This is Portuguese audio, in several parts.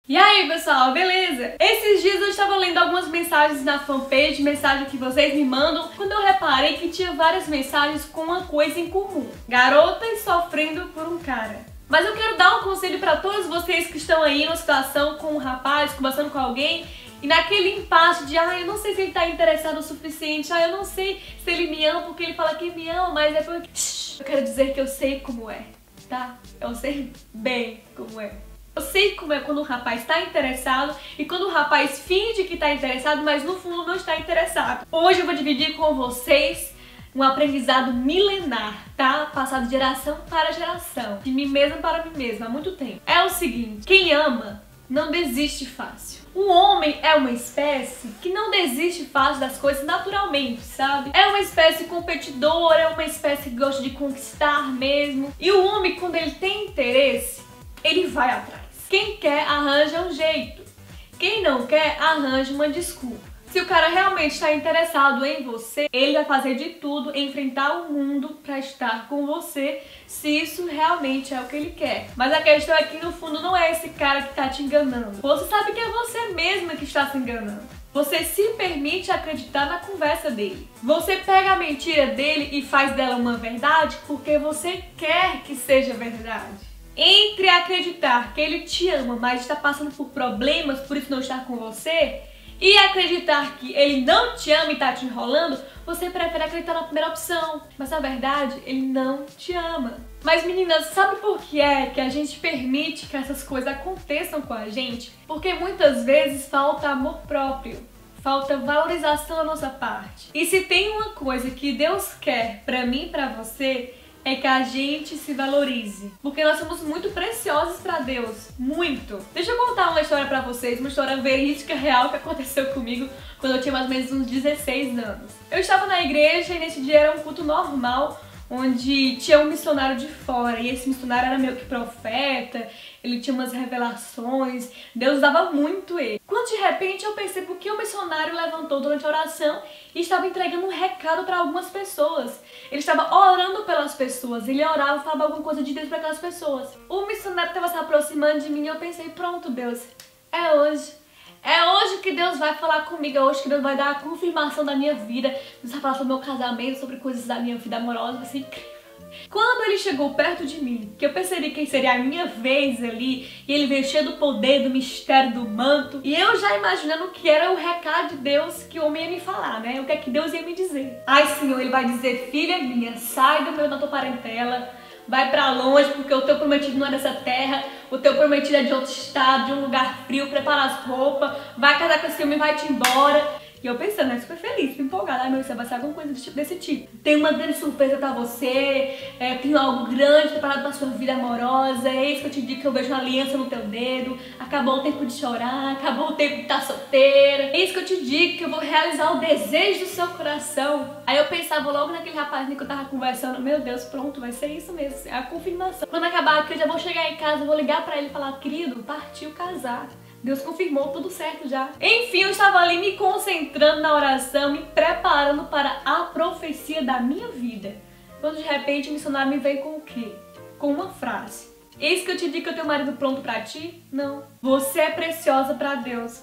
E aí pessoal, beleza? Esses dias eu estava lendo algumas mensagens na fanpage, mensagem que vocês me mandam, quando eu reparei que tinha várias mensagens com uma coisa em comum: garotas sofrendo por um cara. Mas eu quero dar um conselho para todos vocês que estão aí numa situação com um rapaz, conversando com alguém, e naquele impasse de eu não sei se ele tá interessado o suficiente, eu não sei se ele me ama porque ele fala que me ama, mas é porque... Eu quero dizer que eu sei como é, tá? Eu sei bem como é. Eu sei como é quando o rapaz está interessado e quando o rapaz finge que está interessado, mas no fundo não está interessado. Hoje eu vou dividir com vocês um aprendizado milenar, tá? Passado de geração para geração, de mim mesma para mim mesma, há muito tempo. É o seguinte: quem ama não desiste fácil. Um homem é uma espécie que não desiste fácil das coisas naturalmente, sabe? É uma espécie competidora, é uma espécie que gosta de conquistar mesmo. E o homem, quando ele tem interesse, ele vai atrás. Quem quer, arranja um jeito. Quem não quer, arranja uma desculpa. Se o cara realmente está interessado em você, ele vai fazer de tudo, enfrentar o mundo para estar com você, se isso realmente é o que ele quer. Mas a questão é que no fundo não é esse cara que está te enganando. Você sabe que é você mesma que está se enganando. Você se permite acreditar na conversa dele. Você pega a mentira dele e faz dela uma verdade porque você quer que seja verdade. Entre acreditar que ele te ama, mas está passando por problemas, por isso não estar com você, e acreditar que ele não te ama e está te enrolando, você prefere acreditar na primeira opção. Mas na verdade, ele não te ama. Mas meninas, sabe por que é que a gente permite que essas coisas aconteçam com a gente? Porque muitas vezes falta amor próprio. Falta valorização da nossa parte. E se tem uma coisa que Deus quer pra mim e pra você, é que a gente se valorize. Porque nós somos muito preciosos pra Deus. Muito. Deixa eu contar uma história pra vocês, uma história verídica, real, que aconteceu comigo quando eu tinha mais ou menos uns 16 anos. Eu estava na igreja e nesse dia era um culto normal, onde tinha um missionário de fora, e esse missionário era meio que profeta, ele tinha umas revelações, Deus dava muito ele. Quando de repente eu percebo que o missionário levantou durante a oração e estava entregando um recado para algumas pessoas. Ele estava orando pelas pessoas, ele orava, falava alguma coisa de Deus para aquelas pessoas. O missionário estava se aproximando de mim e eu pensei: pronto, Deus, é hoje. É hoje que Deus vai falar comigo, é hoje que Deus vai dar a confirmação da minha vida, Deus vai falar sobre o meu casamento, sobre coisas da minha vida amorosa, vai ser incrível. Quando ele chegou perto de mim, que eu percebi que seria a minha vez ali, e ele veio cheio do poder, do mistério, do manto, e eu já imaginando o que era o recado de Deus que o homem ia me falar, né? O que é que Deus ia me dizer. Ai, Senhor, ele vai dizer: filha minha, sai do meio da tua parentela, vai pra longe, porque o teu prometido não é dessa terra, o teu prometido é de outro estado, de um lugar frio, prepara as roupas, vai casar com esse homem e vai-te embora. E eu pensando, né, super feliz, super empolgada: ai meu, você vai ser alguma coisa desse tipo. Tem uma grande surpresa pra você, tenho algo grande preparado pra sua vida amorosa, é isso que eu te digo, que eu vejo uma aliança no teu dedo, acabou o tempo de chorar, acabou o tempo de estar solteira, é isso que eu te digo, que eu vou realizar o desejo do seu coração. Aí eu pensava logo naquele rapazinho que eu tava conversando: meu Deus, pronto, vai ser isso mesmo, é a confirmação. Quando acabar aqui eu já vou chegar em casa, vou ligar pra ele e falar: querido, partiu casar. Deus confirmou, tudo certo já. Enfim, eu estava ali me concentrando na oração, me preparando para a profecia da minha vida, quando de repente o missionário me veio com o quê? Com uma frase: eis que eu te digo que eu tenho marido pronto pra ti? Não. Você é preciosa pra Deus.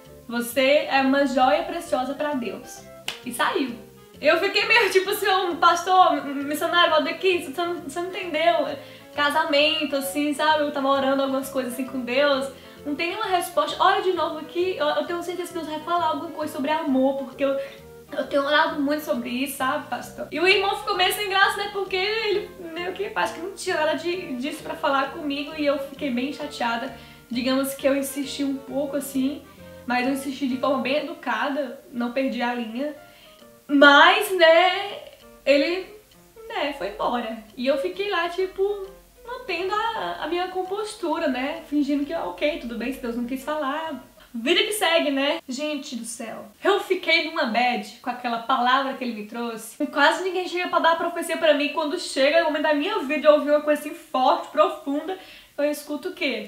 Você é uma joia preciosa pra Deus. E saiu. Eu fiquei meio tipo assim: um pastor, missionário, Valdemir, você não entendeu? Casamento, assim, sabe? Eu tava orando algumas coisas assim com Deus, não tem nenhuma resposta. Olha de novo aqui, eu tenho certeza que Deus vai falar alguma coisa sobre amor, porque eu tenho orado muito sobre isso, sabe, pastor? E o irmão ficou meio sem graça, né, porque ele meio que acho que não tinha nada disso pra falar comigo, e eu fiquei bem chateada. Digamos que eu insisti um pouco assim, mas eu insisti de forma bem educada, não perdi a linha. Mas, né, ele, né, foi embora. E eu fiquei lá, tipo, mantendo a minha compostura, né? Fingindo que, ok, tudo bem, se Deus não quis falar, vida que segue, né? Gente do céu, eu fiquei numa bad com aquela palavra que ele me trouxe. Quase ninguém chega pra dar a profecia pra mim. Quando chega o momento da minha vida de ouvir uma coisa assim forte, profunda, eu escuto o quê?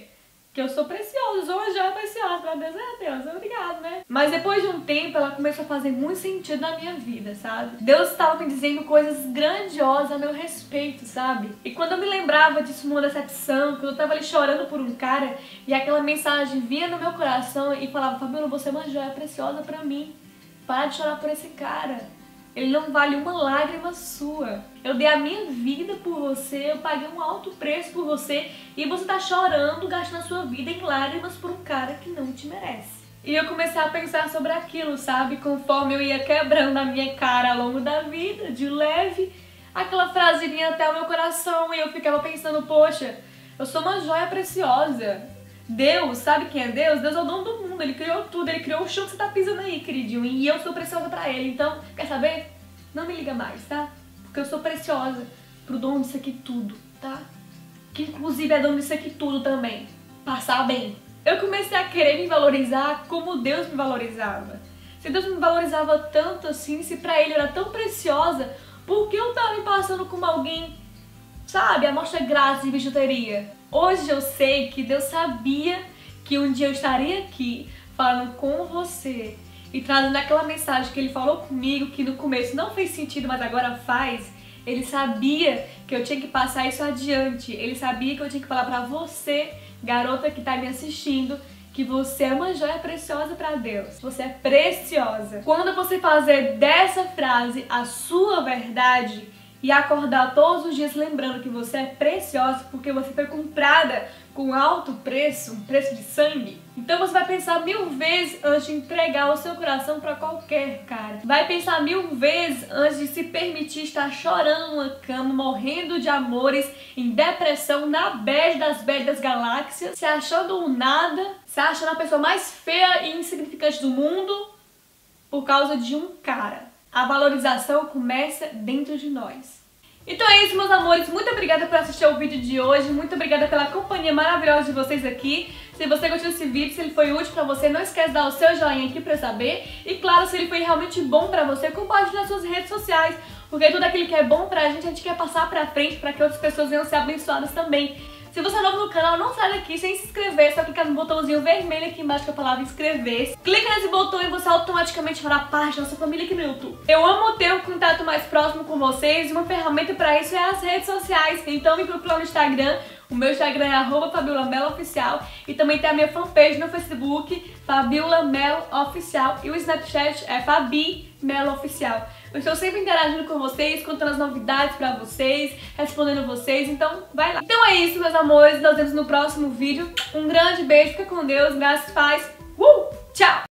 que eu sou preciosa, sou uma joia preciosa pra Deus. Deus, obrigado, né? Mas depois de um tempo, ela começou a fazer muito sentido na minha vida, sabe? Deus estava me dizendo coisas grandiosas a meu respeito, sabe? E quando eu me lembrava disso numa decepção, quando eu tava ali chorando por um cara, e aquela mensagem vinha no meu coração e falava: Fabiola, você é uma joia preciosa pra mim. Para de chorar por esse cara. Ele não vale uma lágrima sua. Eu dei a minha vida por você, eu paguei um alto preço por você e você tá chorando, gastando a sua vida em lágrimas por um cara que não te merece. E eu comecei a pensar sobre aquilo, sabe? Conforme eu ia quebrando a minha cara ao longo da vida, de leve, aquela frase vinha até o meu coração e eu ficava pensando: poxa, eu sou uma joia preciosa. Deus, sabe quem é Deus? Deus é o dono do mundo, Ele criou tudo, Ele criou o chão que você tá pisando aí, queridinho, e eu sou preciosa pra Ele. Então, quer saber? Não me liga mais, tá? Porque eu sou preciosa pro dono disso aqui tudo, tá? Que inclusive é dono disso aqui tudo também. Passar bem. Eu comecei a querer me valorizar como Deus me valorizava. Se Deus me valorizava tanto assim, se pra Ele eu era tão preciosa, por que eu tava me passando como alguém, sabe, amostra grátis de bijuteria? Hoje eu sei que Deus sabia que um dia eu estaria aqui falando com você e trazendo aquela mensagem que Ele falou comigo, que no começo não fez sentido, mas agora faz. Ele sabia que eu tinha que passar isso adiante. Ele sabia que eu tinha que falar pra você, garota que tá me assistindo, que você é uma joia preciosa pra Deus. Você é preciosa. Quando você fazer dessa frase a sua verdade e acordar todos os dias lembrando que você é preciosa porque você foi comprada com alto preço, um preço de sangue, então você vai pensar 1000 vezes antes de entregar o seu coração pra qualquer cara. Vai pensar 1000 vezes antes de se permitir estar chorando numa cama, morrendo de amores, em depressão, na bad das galáxias, se achando um nada, se achando a pessoa mais feia e insignificante do mundo por causa de um cara. A valorização começa dentro de nós. Então é isso, meus amores. Muito obrigada por assistir ao vídeo de hoje. Muito obrigada pela companhia maravilhosa de vocês aqui. Se você gostou desse vídeo, se ele foi útil pra você, não esquece de dar o seu joinha aqui pra eu saber. E claro, se ele foi realmente bom pra você, compartilhe nas suas redes sociais. Porque tudo aquilo que é bom pra gente quer passar pra frente pra que outras pessoas venham ser abençoadas também. Se você é novo no canal, não sai daqui sem se inscrever, só clicar no botãozinho vermelho aqui embaixo com a palavra inscrever-se. Clica nesse botão e você automaticamente fará parte da nossa família aqui no YouTube. Eu amo ter um contato mais próximo com vocês e uma ferramenta pra isso é as redes sociais. Então me procura no Instagram, o meu Instagram é @FabiolaMeloOficial e também tem a minha fanpage no Facebook, Fabiola Melo Oficial, e o Snapchat é Fabi Melo Oficial. Eu estou sempre interagindo com vocês, contando as novidades pra vocês, respondendo vocês, então vai lá. Então é isso, meus amores, nós vemos no próximo vídeo. Um grande beijo, fica com Deus, graças e paz. Tchau!